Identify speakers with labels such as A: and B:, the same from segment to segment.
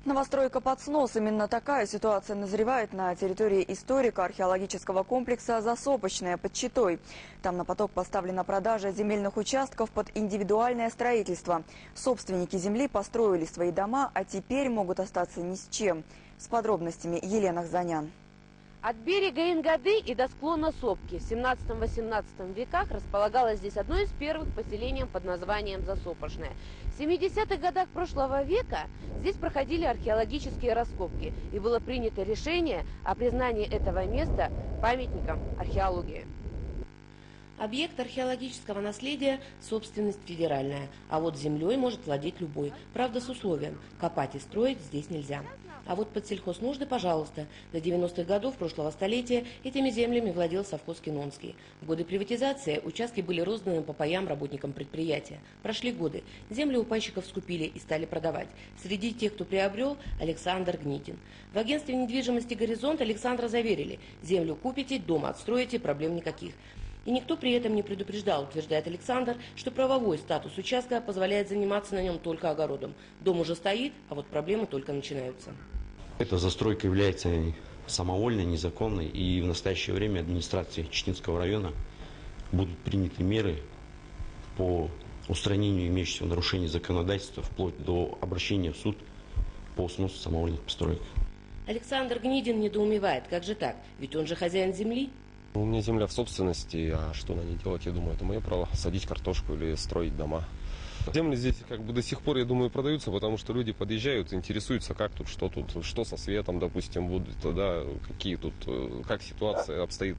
A: Новостройка под снос. Именно такая ситуация назревает на территории историко-археологического комплекса «Засопочное» под Читой. Там на поток поставлена продажа земельных участков под индивидуальное строительство. Собственники земли построили свои дома, а теперь могут остаться ни с чем. С подробностями Елена Хзанян.
B: От берега Ингады и до склона Сопки в 17-18 веках располагалось здесь одно из первых поселений под названием Засопочное. В 70-х годах прошлого века здесь проходили археологические раскопки, и было принято решение о признании этого места памятником археологии. Объект археологического наследия – собственность федеральная, а вот землей может владеть любой, правда с условием – копать и строить здесь нельзя. А вот под сельхознужды, пожалуйста. До 90-х годов прошлого столетия этими землями владел совхоз Кинонский. В годы приватизации участки были розданы по паям работникам предприятия. Прошли годы. Земли у пайщиков скупили и стали продавать. Среди тех, кто приобрел, Александр Гнидин. В агентстве недвижимости «Горизонт» Александра заверили – землю купите, дом отстроите, проблем никаких. И никто при этом не предупреждал, утверждает Александр, что правовой статус участка позволяет заниматься на нем только огородом. Дом уже стоит, а вот проблемы только начинаются.
C: Эта застройка является самовольной, незаконной, и в настоящее время администрацией Читинского района будут приняты меры по устранению имеющихся нарушений законодательства, вплоть до обращения в суд по сносу самовольных построек.
B: Александр Гнидин недоумевает, как же так, ведь он же хозяин земли.
D: У меня земля в собственности, а что на ней делать, я думаю, это мое право, садить картошку или строить дома. Земли здесь как бы до сих пор, я думаю, продаются, потому что люди подъезжают, интересуются, как тут, что со светом, допустим, будет, да, какие тут, как ситуация обстоит.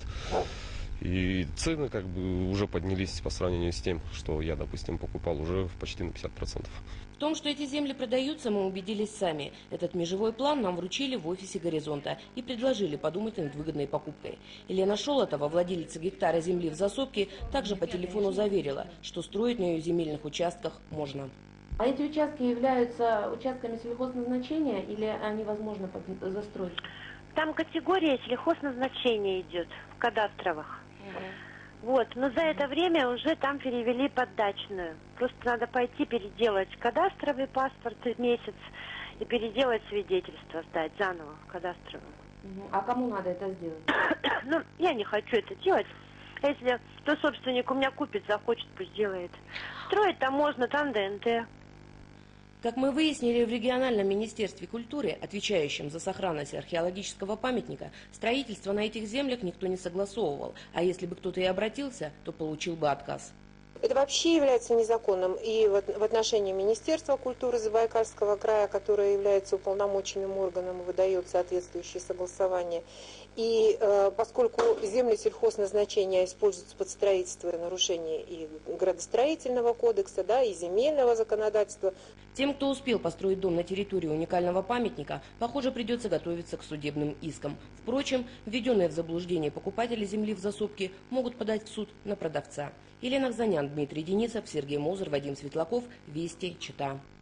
D: И цены как бы уже поднялись по сравнению с тем, что я, допустим, покупал уже почти на 50%.
B: В том, что эти земли продаются, мы убедились сами. Этот межевой план нам вручили в офисе «Горизонта» и предложили подумать над выгодной покупкой. Елена Шолотова, владелица гектара земли в Засопке, также по телефону заверила, что строить на ее земельных участках можно. А эти участки являются участками сельхозназначения или они возможно застроить?
E: Там категория сельхозназначения идет в кадастровых. Вот, но за это время уже там перевели под дачную. Просто надо пойти переделать кадастровый паспорт месяц и переделать свидетельство, сдать заново в кадастровом.
B: А кому надо это сделать?
E: Ну, я не хочу это делать. Если то собственник у меня купит, захочет, пусть делает. Строить там можно, там ДНТ.
B: Как мы выяснили в региональном министерстве культуры, отвечающем за сохранность археологического памятника, строительство на этих землях никто не согласовывал, а если бы кто-то и обратился, то получил бы отказ.
F: Это вообще является незаконным и в отношении Министерства культуры Забайкальского края, которое является уполномоченным органом и выдает соответствующее согласование. И поскольку земли сельхозназначения используются под строительство и нарушение и градостроительного кодекса, да, и земельного законодательства.
B: Тем, кто успел построить дом на территории уникального памятника, похоже, придется готовиться к судебным искам. Впрочем, введенные в заблуждение покупатели земли в Засопке могут подать в суд на продавца. Елена Хзанян, Дмитрий Денисов, Сергей Мозер, Вадим Светлаков. Вести, Чита.